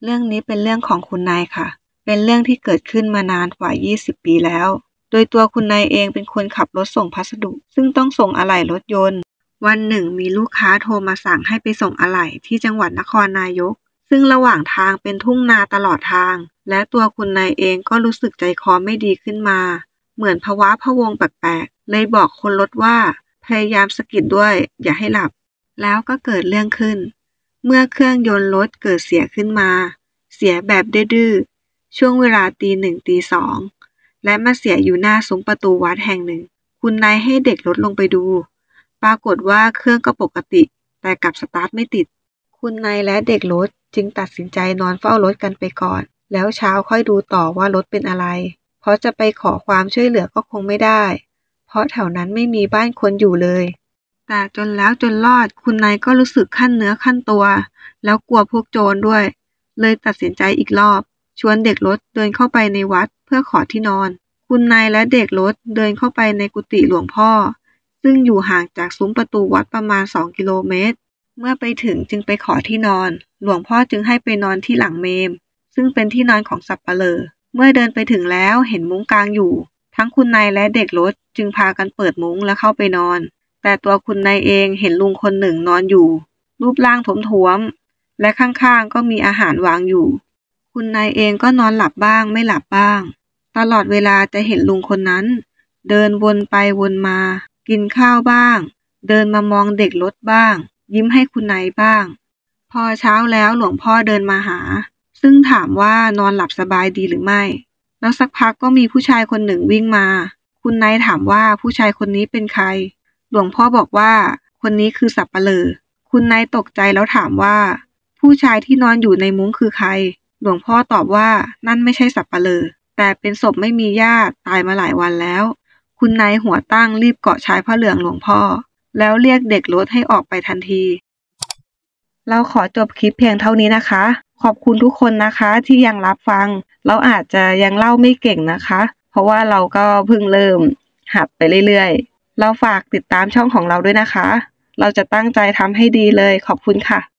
เรื่องนี้เป็นเรื่องของคุณนายค่ะเป็นเรื่องที่เกิดขึ้นมานานกว่า20ปีแล้วโดยตัวคุณนายเองเป็นคนขับรถส่งพัสดุซึ่งต้องส่งอะไหล่รถยนต์วันหนึ่งมีลูกค้าโทรมาสั่งให้ไปส่งอะไหล่ที่จังหวัดนครนายกซึ่งระหว่างทางเป็นทุ่งนาตลอดทางและตัวคุณนายเองก็รู้สึกใจคอไม่ดีขึ้นมาเหมือนภาวะพะวงแปลกๆเลยบอกคนรถว่าพยายามสะกิดด้วยอย่าให้หลับแล้วก็เกิดเรื่องขึ้นเมื่อเครื่องยนต์รถเกิดเสียขึ้นมาเสียแบบดื้อๆช่วงเวลาตี 1 ตี 2และมาเสียอยู่หน้าซุ้มประตูวัดแห่งหนึ่งคุณนายให้เด็กรถลงไปดูปรากฏว่าเครื่องก็ปกติแต่กลับสตาร์ทไม่ติดคุณนายและเด็กรถจึงตัดสินใจนอนเฝ้ารถกันไปก่อนแล้วเช้าค่อยดูต่อว่ารถเป็นอะไรเพราะจะไปขอความช่วยเหลือก็คงไม่ได้เพราะแถวนั้นไม่มีบ้านคนอยู่เลยแต่จนแล้วจนรอดคุณนายก็รู้สึกขั้นเนื้อขั้นตัวแล้วกลัวพวกโจรด้วยเลยตัดสินใจอีกรอบชวนเด็กรถเดินเข้าไปในวัดเพื่อขอที่นอนคุณนายและเด็กรถเดินเข้าไปในกุฏิหลวงพ่อซึ่งอยู่ห่างจากซุ้มประตูวัดประมาณ2 กิโลเมตรเมื่อไปถึงจึงไปขอที่นอนหลวงพ่อจึงให้ไปนอนที่หลังเมมซึ่งเป็นที่นอนของสัปเหร่อเมื่อเดินไปถึงแล้วเห็นมุ้งกางอยู่ทั้งคุณนายและเด็กรถจึงพากันเปิดมุ้งและเข้าไปนอนแต่ตัวคุณนายเองเห็นลุงคนหนึ่งนอนอยู่รูปร่างท้วมๆและข้างๆก็มีอาหารวางอยู่คุณนายเองก็นอนหลับบ้างไม่หลับบ้างตลอดเวลาจะเห็นลุงคนนั้นเดินวนไปวนมากินข้าวบ้างเดินมามองเด็กรถบ้างยิ้มให้คุณนายบ้างพอเช้าแล้วหลวงพ่อเดินมาหาซึ่งถามว่านอนหลับสบายดีหรือไม่แล้วสักพักก็มีผู้ชายคนหนึ่งวิ่งมาคุณนายถามว่าผู้ชายคนนี้เป็นใครหลวงพ่อบอกว่าคนนี้คือสัปเหร่อคุณนายตกใจแล้วถามว่าผู้ชายที่นอนอยู่ในมุ้งคือใครหลวงพ่อตอบว่านั่นไม่ใช่สัปเหร่อแต่เป็นศพไม่มีญาติตายมาหลายวันแล้วคุณนายหัวตั้งรีบเกาะชายผ้าเหลืองหลวงพ่อแล้วเรียกเด็กรถให้ออกไปทันทีเราขอจบคลิปเพียงเท่านี้นะคะขอบคุณทุกคนนะคะที่ยังรับฟังเราอาจจะยังเล่าไม่เก่งนะคะเพราะว่าเราก็เพิ่งเริ่มหัดไปเรื่อยๆเราฝากติดตามช่องของเราด้วยนะคะเราจะตั้งใจทำให้ดีเลยขอบคุณค่ะ